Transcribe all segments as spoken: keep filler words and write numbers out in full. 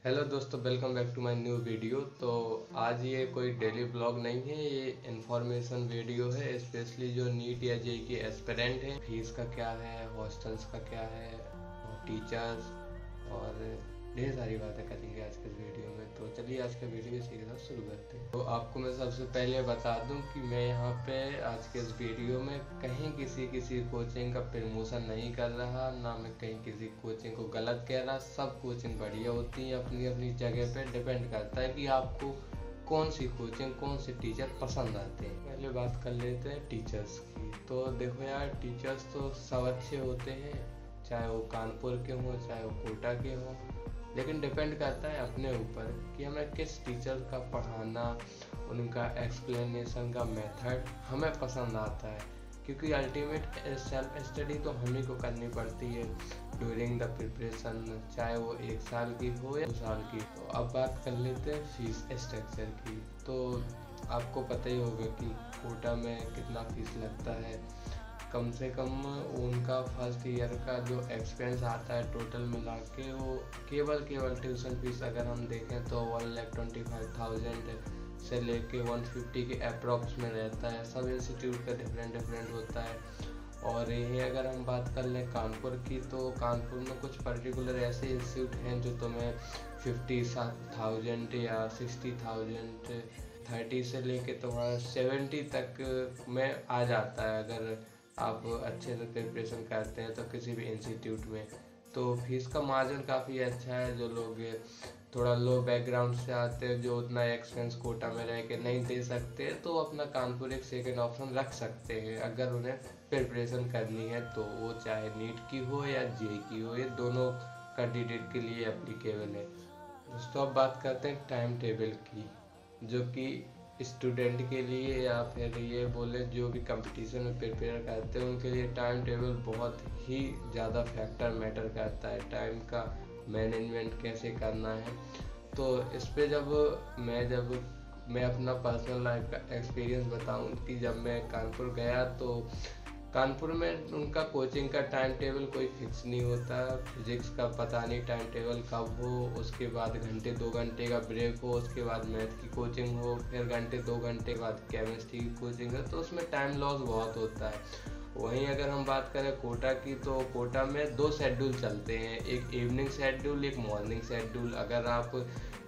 Hello दोस्तों, welcome back to my new video. तो आज ये कोई डेली ब्लॉग नहीं है, ये इन्फॉर्मेशन वीडियो है। स्पेशली जो नीट या जेई के एस्पिरेंट हैं, फीस का क्या है, हॉस्टल्स का क्या है, और टीचर्स और ढेर सारी बातें करेंगे आज के वीडियो में। तो चलिए आज का वीडियो इसी के साथ शुरू करते हैं। तो आपको मैं सबसे पहले बता दूं कि मैं यहाँ पे आज के इस वीडियो में कहीं किसी किसी कोचिंग का प्रमोशन नहीं कर रहा, ना मैं कहीं किसी कोचिंग को गलत कह रहा। सब कोचिंग बढ़िया होती है, अपनी अपनी जगह पे डिपेंड करता है कि आपको कौन सी कोचिंग, कौन से टीचर पसंद आते हैं। पहले बात कर लेते हैं टीचर्स की। तो देखो यार, टीचर्स तो सब अच्छे होते हैं, चाहे वो कानपुर के हों चाहे वो कोटा के हों, लेकिन डिपेंड करता है अपने ऊपर कि हमें किस टीचर का पढ़ाना, उनका एक्सप्लेनेशन का मेथड हमें पसंद आता है। क्योंकि अल्टीमेट सेल्फ स्टडी तो हम ही को करनी पड़ती है ड्यूरिंग द प्रिपरेशन, चाहे वो एक साल की हो या दो साल की। तो अब बात कर लेते हैं फीस स्ट्रक्चर की। तो आपको पता ही होगा कि कोटा में कितना फीस लगता है। कम से कम उनका फर्स्ट ईयर का जो एक्सपेंस आता है टोटल मिला के, वो केवल केवल ट्यूशन फीस अगर हम देखें तो one lakh twenty five thousand से लेके वन फिफ्टी के अप्रॉक्स में रहता है। सब इंस्टीट्यूट का डिफरेंट डिफरेंट होता है। और यही अगर हम बात कर लें कानपुर की, तो कानपुर में कुछ पर्टिकुलर ऐसे इंस्टीट्यूट हैं जो तुम्हें फिफ्टी थाउजेंड या सिक्सटी थाउजेंड थर्टी से लेके तुम्हारा सेवेंटी तक में आ जाता है अगर आप अच्छे से प्रिपरेशन करते हैं तो किसी भी इंस्टीट्यूट में। तो फीस का मार्जिन काफ़ी अच्छा है। जो लोग थोड़ा लो बैकग्राउंड से आते हैं, जो उतना एक्सपेंस कोटा में रह के नहीं दे सकते, तो अपना कानपुर एक सेकंड ऑप्शन रख सकते हैं अगर उन्हें प्रिपरेशन करनी है। तो वो चाहे नीट की हो या जेई की हो, ये दोनों कैंडिडेट के लिए एप्लीकेबल है। दोस्तों अब बात करते हैं टाइम टेबल की, जो कि स्टूडेंट के लिए या फिर ये बोले जो भी कंपटीशन में प्रिपेयर करते हैं उनके लिए टाइम टेबल बहुत ही ज़्यादा फैक्टर मैटर करता है। टाइम का मैनेजमेंट कैसे करना है, तो इस पे जब मैं जब मैं अपना पर्सनल लाइफ का एक्सपीरियंस बताऊं कि जब मैं कानपुर गया, तो कानपुर में उनका कोचिंग का टाइम टेबल कोई फिक्स नहीं होता। फिजिक्स का पता नहीं टाइम टेबल कब हो, उसके बाद घंटे दो घंटे का ब्रेक हो, उसके बाद मैथ की कोचिंग हो, फिर घंटे दो घंटे के बाद केमिस्ट्री की कोचिंग हो, तो उसमें टाइम लॉस बहुत होता है। वहीं अगर हम बात करें कोटा की, तो कोटा में दो शेड्यूल चलते हैं, एक इवनिंग शेड्यूल, एक मॉर्निंग शेड्यूल। अगर आप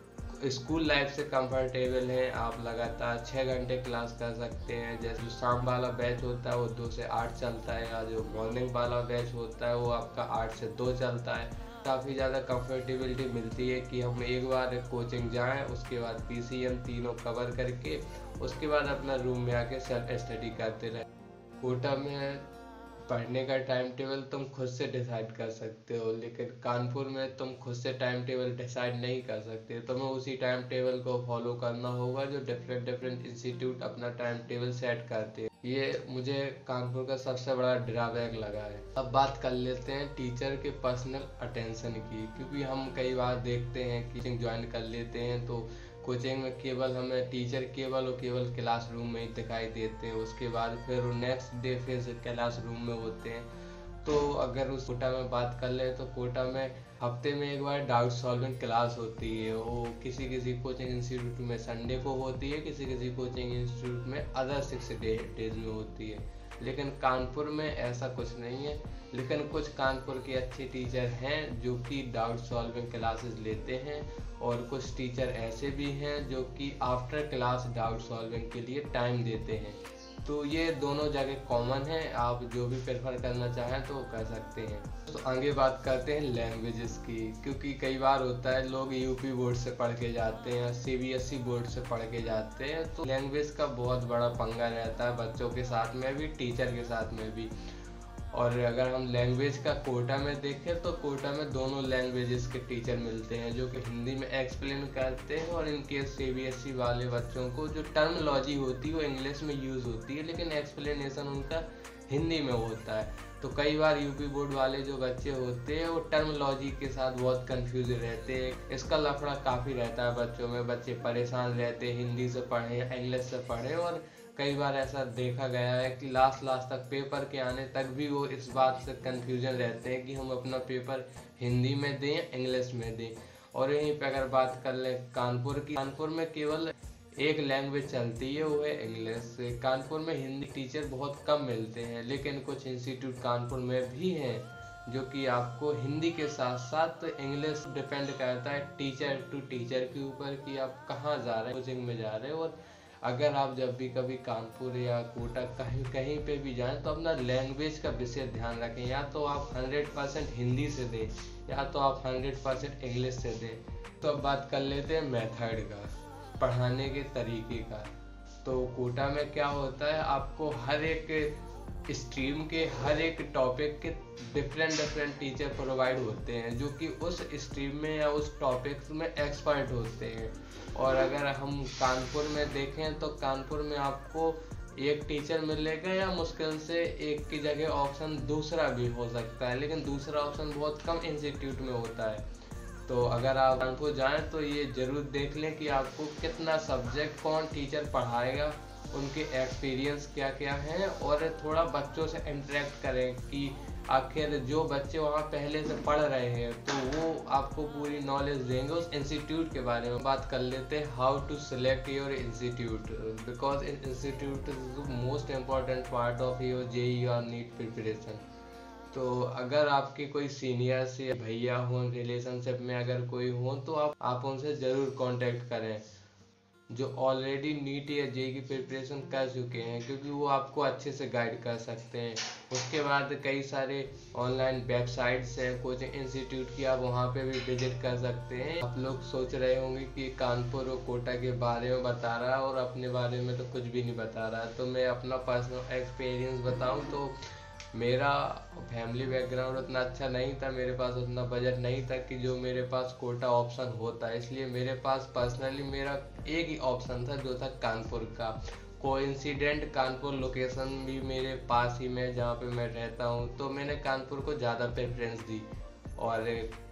स्कूल लाइफ से कंफर्टेबल हैं, आप लगातार छः घंटे क्लास कर सकते हैं। जैसे जो शाम वाला बैच होता है वो दो से आठ चलता है, या जो मॉर्निंग वाला बैच होता है वो आपका आठ से दो चलता है। काफ़ी ज़्यादा कंफर्टेबिलिटी मिलती है कि हम एक बार कोचिंग जाएं, उसके बाद पीसीएम तीनों कवर करके उसके बाद अपना रूम में आके सेल्फ स्टडी करते रहें। कोटा में पढ़ने का टाइम टेबल तुम खुद से डिसाइड कर सकते हो, लेकिन कानपुर में तुम खुद से टाइम टेबल डिसाइड नहीं कर सकते। तुम्हें उसी टाइम टेबल को फॉलो करना होगा जो डिफरेंट डिफरेंट इंस्टीट्यूट अपना टाइम टेबल सेट करते हैं। ये मुझे कानपुर का सबसे बड़ा ड्रॉबैक लगा है। अब बात कर लेते हैं टीचर के पर्सनल अटेंशन की, क्योंकि हम कई बार देखते हैं कि कोचिंग ज्वाइन कर लेते हैं तो कोचिंग में केवल हमें टीचर केवल और केवल क्लासरूम में ही दिखाई देते हैं, उसके बाद फिर नेक्स्ट डे फिर क्लासरूम में होते हैं। तो अगर उस कोटा में बात कर ले तो कोटा में हफ्ते में एक बार डाउट सॉल्विंग क्लास होती है। वो किसी किसी कोचिंग इंस्टीट्यूट में संडे को होती है, किसी किसी कोचिंग इंस्टीट्यूट में अदर सिक्स डे डेज में होती है, लेकिन कानपुर में ऐसा कुछ नहीं है। लेकिन कुछ कानपुर के अच्छे टीचर हैं जो कि डाउट सॉल्विंग क्लासेस लेते हैं, और कुछ टीचर ऐसे भी हैं जो कि आफ्टर क्लास डाउट सॉल्विंग के लिए टाइम देते हैं। तो ये दोनों जगह कॉमन है, आप जो भी प्रेफर करना चाहें तो कर सकते हैं। तो आगे बात करते हैं लैंग्वेजेस की, क्योंकि कई बार होता है लोग यूपी बोर्ड से पढ़ के जाते हैं, सीबीएसई बोर्ड से पढ़ के जाते हैं, तो लैंग्वेज का बहुत बड़ा पंगा रहता है बच्चों के साथ में भी, टीचर के साथ में भी। और अगर हम लैंग्वेज का कोटा में देखें तो कोटा में दोनों लैंग्वेजेस के टीचर मिलते हैं जो कि हिंदी में एक्सप्लेन करते हैं, और इनके सीबीएसई वाले बच्चों को जो टर्मोलॉजी होती है वो इंग्लिश में यूज़ होती है, लेकिन एक्सप्लेनेशन उनका हिंदी में होता है। तो कई बार यूपी बोर्ड वाले जो बच्चे होते हैं वो टर्मोलॉजी के साथ बहुत कंफ्यूज रहते हैं। इसका लफड़ा काफ़ी रहता है बच्चों में, बच्चे परेशान रहते हैं हिंदी से पढ़ें इंग्लिश से पढ़ें। और कई बार ऐसा देखा गया है कि लास्ट लास्ट तक पेपर के आने तक भी वो इस बात से कंफ्यूजन रहते हैं कि हम अपना पेपर हिंदी में दें इंग्लिश में दें। और यहीं पे अगर बात कर ले कानपुर की, कानपुर में केवल एक लैंग्वेज चलती है, वो है इंग्लिश। कानपुर में हिंदी टीचर बहुत कम मिलते हैं, लेकिन कुछ इंस्टीट्यूट कानपुर में भी हैं जो कि आपको हिंदी के साथ साथ इंग्लिश डिपेंड करता है टीचर टू टीचर के ऊपर कि आप कहाँ जा रहे हैं, कोचिंग में जा रहे हो। और अगर आप जब भी कभी कानपुर या कोटा कहीं कहीं पे भी जाएं तो अपना लैंग्वेज का विशेष ध्यान रखें। या तो आप हंड्रेड परसेंट हिंदी से दें या तो आप हंड्रेड परसेंट इंग्लिश से दें। तो अब बात कर लेते हैं मेथड का, पढ़ाने के तरीके का। तो कोटा में क्या होता है, आपको हर एक स्ट्रीम के हर एक टॉपिक के डिफरेंट डिफरेंट टीचर प्रोवाइड होते हैं जो कि उस स्ट्रीम में या उस टॉपिक्स में एक्सपर्ट होते हैं। और अगर हम कानपुर में देखें तो कानपुर में आपको एक टीचर मिलेगा या मुश्किल से एक की जगह ऑप्शन दूसरा भी हो सकता है, लेकिन दूसरा ऑप्शन बहुत कम इंस्टीट्यूट में होता है। तो अगर आप कानपुर जाएं तो ये जरूर देख लें कि आपको कितना सब्जेक्ट कौन टीचर पढ़ाएगा, उनके एक्सपीरियंस क्या क्या हैं, और थोड़ा बच्चों से इंटरेक्ट करें कि आखिर जो बच्चे वहाँ पहले से पढ़ रहे हैं तो वो आपको पूरी नॉलेज देंगे उस इंस्टीट्यूट के बारे में। बात कर लेते हैं how to select your institute, because institute is the most important part of your JEE और नीट प्रिपरेशन। तो अगर आपके कोई सीनियर से भैया हो, रिलेशनशिप में अगर कोई हो, तो आप आप उनसे ज़रूर कांटेक्ट करें जो ऑलरेडी नीट या जेईई की प्रिपरेशन कर चुके हैं, क्योंकि वो आपको अच्छे से गाइड कर सकते हैं। उसके बाद कई सारे ऑनलाइन वेबसाइट्स हैं कोचिंग इंस्टीट्यूट की, आप वहाँ पे भी विजिट कर सकते हैं। आप लोग सोच रहे होंगे कि कानपुर और कोटा के बारे में बता रहा है और अपने बारे में तो कुछ भी नहीं बता रहा है। तो मैं अपना पर्सनल एक्सपीरियंस बताऊँ तो मेरा फैमिली बैकग्राउंड उतना अच्छा नहीं था, मेरे पास उतना बजट नहीं था कि जो मेरे पास कोटा ऑप्शन होता, इसलिए मेरे पास पर्सनली मेरा एक ही ऑप्शन था जो था कानपुर का। कोइंसिडेंट कानपुर लोकेशन भी मेरे पास ही में जहाँ पे मैं रहता हूँ, तो मैंने कानपुर को ज़्यादा प्रेफरेंस दी। और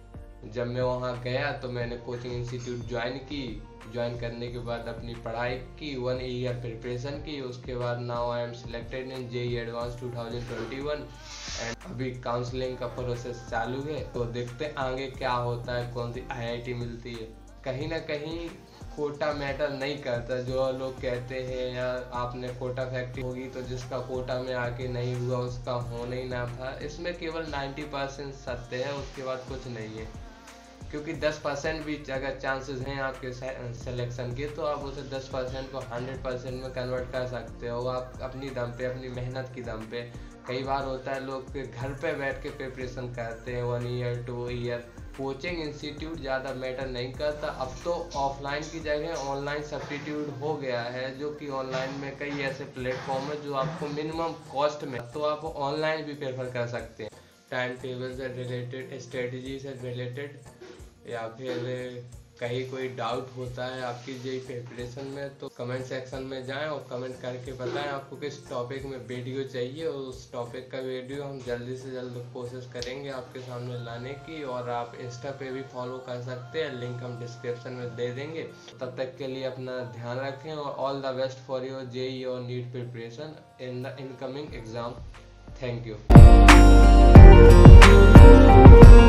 जब मैं वहाँ गया तो मैंने कोचिंग इंस्टीट्यूट ज्वाइन की। ज्वाइन करने के बाद अपनी पढ़ाई की, वन ईयर प्रिपरेशन की। उसके बाद now I am selected in JEE advance two thousand twenty one and अभी काउंसलिंग का प्रोसेस चालू है। तो देखते हैं आगे क्या होता है, कौन सी आईआईटी मिलती है। कहीं ना कहीं कोटा मैटर नहीं करता, जो लोग कहते हैं यार आपने कोटा फैक्ट्री होगी तो जिसका कोटा में आके नहीं हुआ उसका होना ही ना था। इसमें केवल नब्बे परसेंट सत्य है, उसके बाद कुछ नहीं है। क्योंकि दस परसेंट भी अगर चांसेस हैं आपके सिलेक्शन के तो आप उसे दस परसेंट को हंड्रेड परसेंट में कन्वर्ट कर सकते हो, आप अपनी दम पे, अपनी मेहनत की दम पे। कई बार होता है लोग घर पे बैठ के प्रिपरेशन करते हैं one year two year. Coaching institute ज़्यादा मैटर नहीं करता। अब तो ऑफलाइन की जगह ऑनलाइन सब्स्टिट्यूट हो गया है, जो कि ऑनलाइन में कई ऐसे प्लेटफॉर्म है जो आपको मिनिमम कॉस्ट में, तो आप ऑनलाइन भी प्रेफर कर सकते हैं। टाइम टेबल से रिलेटेड, स्ट्रेटजी से रिलेटेड, या फिर कहीं कोई डाउट होता है आपकी जेईई प्रिपरेशन में, तो कमेंट सेक्शन में जाएं और कमेंट करके बताएं आपको किस टॉपिक में वीडियो चाहिए, और उस टॉपिक का वीडियो हम जल्दी से जल्द कोशिश करेंगे आपके सामने लाने की। और आप इंस्टा पे भी फॉलो कर सकते हैं, लिंक हम डिस्क्रिप्शन में दे देंगे। तब तक के लिए अपना ध्यान रखें और all the best for your JEE और NEET preparation in the incoming exam. Thank you.